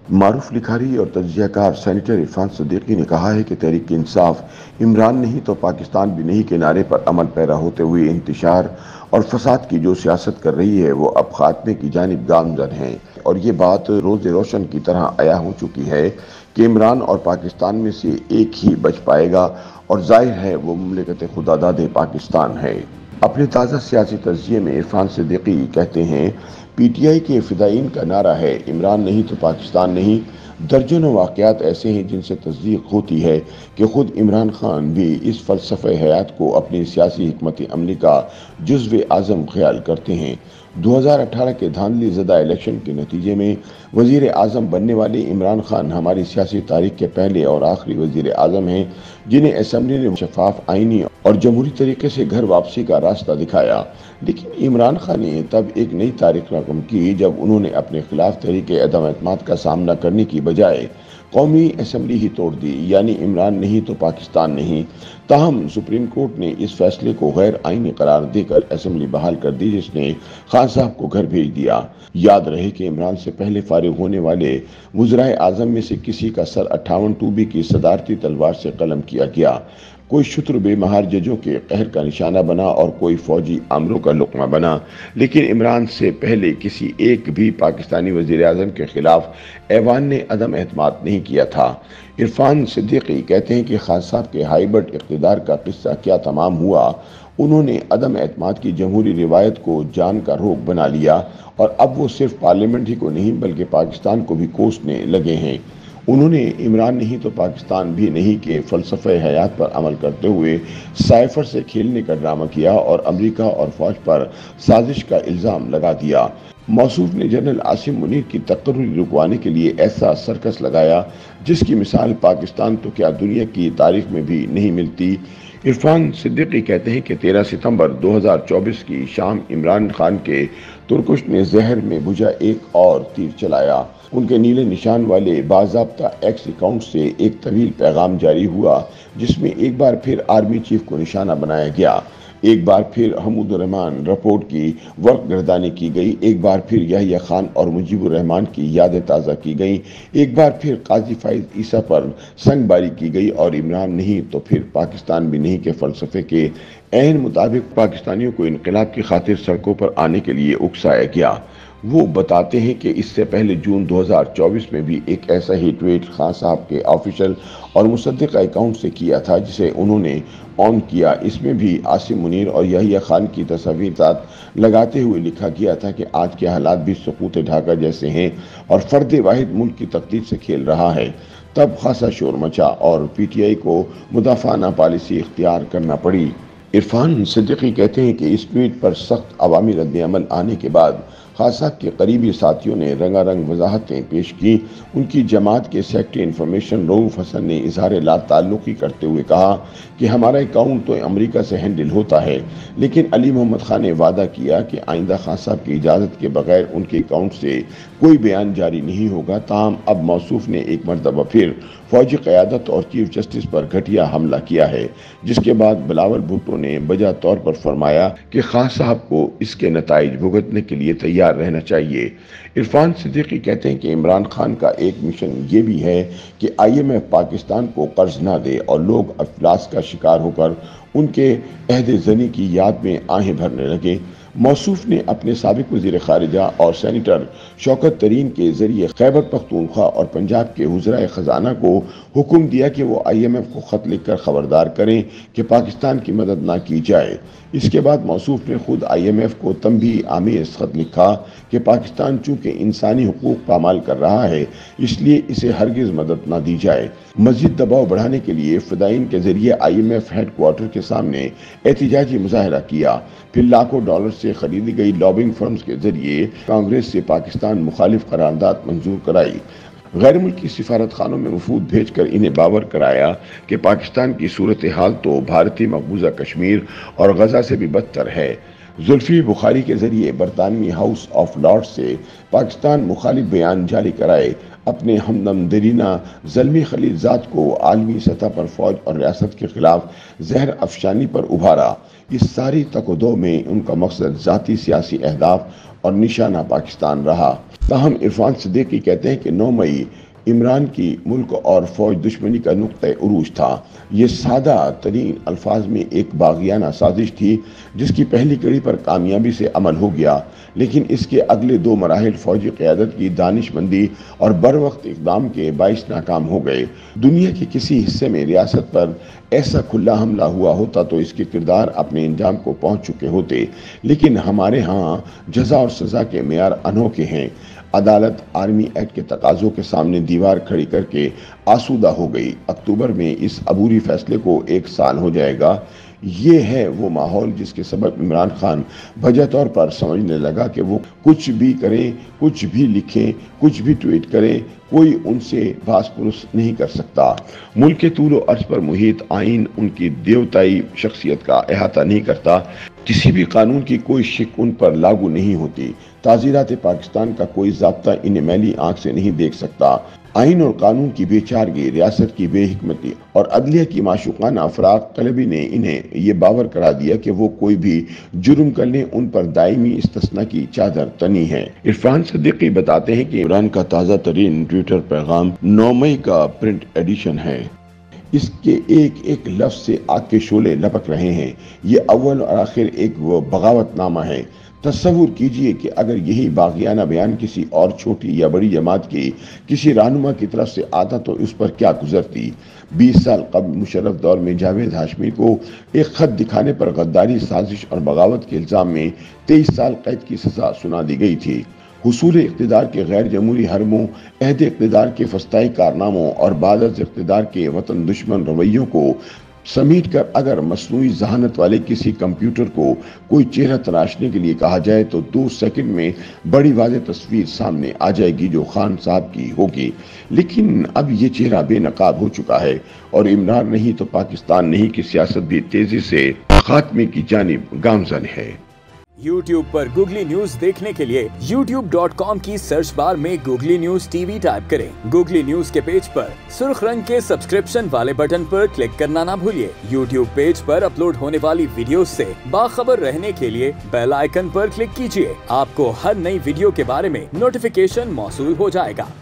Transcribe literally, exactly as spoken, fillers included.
معروف لکھاری اور تجزیہ کار سینیٹر عرفان صدیقی نے کہا ہے کہ تحریک انصاف عمران نہیں تو پاکستان بھی نہیں کے نعرے پر عمل پیرا ہوتے ہوئے انتشار اور فساد کی جو سیاست کر رہی ہے وہ اب خاتمے کی جانب گامزن ہے، اور یہ بات روز روشن کی طرح عیاں ہو چکی ہے کہ عمران اور پاکستان میں سے ایک ہی بچ پائے گا، اور ظاہر ہے وہ مملکت خداداد پاکستان ہے۔ اپنے تازہ سیاسی تجزیے میں عرفان صدیقی کہتے ہیں، پی ٹی آئی کے فدائین کا نعرہ ہے عمران نہیں تو پاکستان نہیں۔ درجنوں واقعات ایسے ہیں جن سے تصدیق ہوتی ہے کہ خود عمران خان بھی اس فلسفہ حیات کو اپنی سیاسی حکمت عملی کا جزو اعظم خیال کرتے ہیں۔ دو ہزار اٹھارہ کے دھاندلی زدہ الیکشن کے نتیجے میں وزیر اعظم بننے والے عمران خان ہماری سیاسی تاریخ کے پہلے اور آخری وزیر اعظم ہیں جنہیں اسمبلی نے شفاف آئینی اور جمہوری طریقے سے گھر واپسی کا راستہ دکھایا، لیکن عمران خان نے تب ایک نئی تاریخ رقم کی جب انہوں نے اپنے خلاف تحریک عدم اعتماد کا سامنا کرنے کی بجائے قومی اسمبلی ہی توڑ دی، یعنی عمران نہیں تو پاکستان نہیں۔ تاہم سپریم کورٹ نے اس فیصلے کو غیر آئینی قرار دے کر اسمبلی بحال کر دی، جس نے خان صاحب کو گھر بھیج دیا۔ یاد رہے کہ عمران سے پہلے فارغ ہونے والے وزرائے اعظم میں سے کسی کا سر اٹھاون ٹو بی کی صدارتی تلوار سے قلم کیا گیا، کوئی شتر بے مہار ججوں کے قہر کا نشانہ بنا اور کوئی فوجی آمروں کا لقمہ بنا، لیکن عمران سے پہلے کسی ایک بھی پاکستانی وزیر اعظم کے خلاف ایوان نے عدم اعتماد نہیں کیا تھا۔ عرفان صدیقی کہتے ہیں کہ خان صاحب کے ہائیبرڈ اقتدار کا قصہ کیا تمام ہوا، انہوں نے عدم اعتماد کی جمہوری روایت کو جان کا روگ بنا لیا، اور اب وہ صرف پارلیمنٹ ہی کو نہیں بلکہ پاکستان کو بھی کوسنے لگے ہیں۔ انہوں نے عمران نہیں تو پاکستان بھی نہیں کے فلسفہ حیات پر عمل کرتے ہوئے سائفر سے کھیلنے کا ڈرامہ کیا اور امریکہ اور فوج پر سازش کا الزام لگا دیا۔ موصوف نے جنرل عاصم منیر کی تقرری رکوانے کے لیے ایسا سرکس لگایا جس کی مثال پاکستان تو کیا دنیا کی تاریخ میں بھی نہیں ملتی۔ عرفان صدیقی کہتے ہیں کہ تیرہ ستمبر دو ہزار چوبیس کی شام عمران خان کے ترکش نے زہر میں بجھا ایک اور تیر چلایا۔ ان کے نیلے نشان والے باضابطہ ایکس اکاؤنٹ سے ایک طویل پیغام جاری ہوا جس میں ایک بار پھر آرمی چیف کو نشانہ بنایا گیا، ایک بار پھر حمود الرحمن رپورٹ کی ورق گردانی کی گئی، ایک بار پھر یحییٰ خان اور مجیب الرحمن کی یادیں تازہ کی گئیں، ایک بار پھر قاضی فائز عیسیٰ پر سنگ باری کی گئی، اور عمران نہیں تو پھر پاکستان بھی نہیں کے فلسفے کے عین مطابق پاکستانیوں کو انقلاب کی خاطر سڑکوں پر آنے کے لیے اکسایا گیا۔ وہ بتاتے ہیں کہ اس سے پہلے جون دو ہزار چوبیس میں بھی ایک ایسا ہی ٹویٹ خان صاحب کے آفیشل اور مصدقہ اکاؤنٹ سے کیا تھا جسے انہوں نے آن کیا۔ اس میں بھی عاصم منیر اور یحییٰ خان کی تصاویر ساتھ لگاتے ہوئے لکھا گیا تھا کہ آج کے حالات بھی سقوط ڈھاکہ جیسے ہیں اور فرد واحد ملک کی تقدیر سے کھیل رہا ہے۔ تب خاصا شور مچا اور پی ٹی آئی کو مدافعانہ پالیسی اختیار کرنا پڑی۔ عرفان صدیقی کہتے ہیں کہ اس ٹویٹ پر سخت عوامی رد عمل آنے کے بعد خان صاحب کے قریبی ساتھیوں نے رنگا رنگ وضاحتیں پیش کی۔ ان کی جماعت کے سیکرٹری انفارمیشن رؤوف حسن نے اظہار لا تعلقی کرتے ہوئے کہا کہ ہمارا اکاؤنٹ تو امریکہ سے ہینڈل ہوتا ہے، لیکن علی محمد خان نے وعدہ کیا کہ آئندہ خان صاحب کی اجازت کے بغیر ان کے اکاؤنٹ سے کوئی بیان جاری نہیں ہوگا۔ تاہم اب موصوف نے ایک مرتبہ پھر فوجی قیادت اور چیف جسٹس پر گھٹیا حملہ کیا ہے، جس کے بعد بلاول بھٹو نے بجا طور پر فرمایا کہ خان صاحب کو اس کے نتائج بھگتنے کے لیے تیار رہنا چاہیے۔ عرفان صدیقی کہتے ہیں کہ عمران خان کا ایک مشن یہ بھی ہے کہ آئی ایم ایف پاکستان کو قرض نہ دے اور لوگ افلاس کا شکار ہو کر ان کے عہد زنی کی یاد میں آہیں بھرنے لگے۔ موصوف نے اپنے سابق وزیر خارجہ اور سینیٹر شوکت ترین کے ذریعے خیبر پختونخوا اور پنجاب کے وزرائے خزانہ کو حکم دیا کہ وہ آئی ایم ایف کو خط لکھ کر خبردار کریں کہ پاکستان کی مدد نہ کی جائے۔ اس کے بعد موصوف نے خود آئی ایم ایف کو تنبیہ آمیز خط لکھا کہ پاکستان چونکہ انسانی حقوق پامال کر رہا ہے اس لیے اسے ہرگز مدد نہ دی جائے۔ مزید دباؤ بڑھانے کے لیے فدائین کے ذریعے I M F headquarter کے سامنے احتجاجی مظاہرہ کیا، پھر لاکھوں ڈالر سے خریدی گئی لابنگ فرمز کے ذریعے کانگریس سے پاکستان مخالف قرارداد منظور کرائی، غیر ملکی سفارت خانوں میں وفود بھیج کر انہیں باور کرایا کہ پاکستان کی صورتحال تو بھارتی مقبوضہ کشمیر اور غزہ سے بھی بدتر ہے۔ زلفی بخاری کے ذریعے برطانوی ہاؤس آف لارڈز سے پاکستان مخالف بیان جاری کرائے، اپنے ہمدم درینہ زلمی خلیل زاد کو عالمی سطح پر فوج اور ریاست کے خلاف زہر افشانی پر ابھارا۔ اس ساری تک و دو میں ان کا مقصد ذاتی سیاسی اہداف और निशाना पाकिस्तान रहा। ताहम इरफान सिद्दीकी कहते हैं कि नौ मई इमरान की मुल्क और फौज दुश्मनी का नुक्ता उरूज था। ये सादा तरीन अल्फाज में एक बागियाना साजिश थी जिसकी पहली कड़ी पर कामयाबी से अमल हो गया, लेकिन इसके अगले दो मराहिल फौजी क़यादत की दानिशमंदी और बर वक्त इक़दाम के बाइस नाकाम हो गए। दुनिया के किसी हिस्से में रियासत पर ऐसा खुला हमला हुआ होता तो इसके किरदार अपने इंजाम को पहुँच चुके होते, लेकिन हमारे यहाँ जज़ा और सज़ा के मेयार अनोखे हैं। अदालत आर्मी एक्ट के तकाज़ों के सामने दीवार खड़ी करके आसूदा हो गई। अक्टूबर में इस अबूरी फैसले को एक साल हो जाएगा। ये है वो माहौल जिसके सबब इमरान खान वजह तौर पर समझने लगा कि वो कुछ भी करें, कुछ भी लिखें, कुछ भी ट्वीट करें, कोई उनसे भास-पुरुस नहीं कर सकता। मुल्क के तूल और अर्ज पर मुहित आइन उनकी देवताई शख्सियत का अहाता नहीं करता। किसी भी कानून की कोई शिक उन पर लागू नहीं होती। ताज़ीरात पाकिस्तान का कोई ज़ाब्ता इन्हें मैली आंख से नहीं देख सकता। आइन और कानून की बेचारगी, रियासत की बेहिकमती और अदलिया की माशूकाना अफराक तलबी ने इन्हें ये बावर करा दिया कि वो कोई भी जुर्म कर लें उन पर दायमी इस्तिस्ना की चादर तनी है। इरफान सिद्दीकी बताते हैं कि इमरान का ताज़ा तरीन ट्विटर पैगाम नौ मई का प्रिंट एडिशन है। इसके एक एक लफ्ज से आग के शोले लपक रहे हैं। ये अव्वल और आखिर एक वो बगावतनामा है। तस्वुर कीजिए कि अगर यही बागियाना बयान किसी और छोटी या बड़ी जमात की किसी रहनुमा की तरफ से आता तो उस पर क्या गुजरती। बीस साल कबल मुशर्रफ दौर में जावेद हाशमी को एक खत दिखाने पर गद्दारी, साजिश और बगावत के इल्ज़ाम में तेईस साल कैद की सजा सुना दी गई थी। हुसूल इक़्तिदार के गैर जमहूरी हरमों, अहद इक़्तिदार के फस्ताई कारनामों और बाद अज़ इक़्तिदार के वतन दुश्मन रवैयों को समेट कर अगर मसनूई जहानत वाले किसी कंप्यूटर को कोई चेहरा तराशने के लिए कहा जाए तो दो सेकंड में बड़ी वाज़ेह तस्वीर सामने आ जाएगी जो खान साहब की होगी। लेकिन अब ये चेहरा बेनकाब हो चुका है और इमरान नहीं तो पाकिस्तान नहीं की सियासत भी तेजी से खात्मे की जानिब गामजन है। यूट्यूब पर गूगली न्यूज देखने के लिए यूट्यूब डॉट कॉम की सर्च बार में गूगली न्यूज टीवी टाइप करें। गूगली न्यूज के पेज पर सुर्ख रंग के सब्सक्रिप्शन वाले बटन पर क्लिक करना ना भूलिए। यूट्यूब पेज पर अपलोड होने वाली वीडियोस से बाखबर रहने के लिए बेल आइकन पर क्लिक कीजिए। आपको हर नई वीडियो के बारे में नोटिफिकेशन मौसूल हो जाएगा।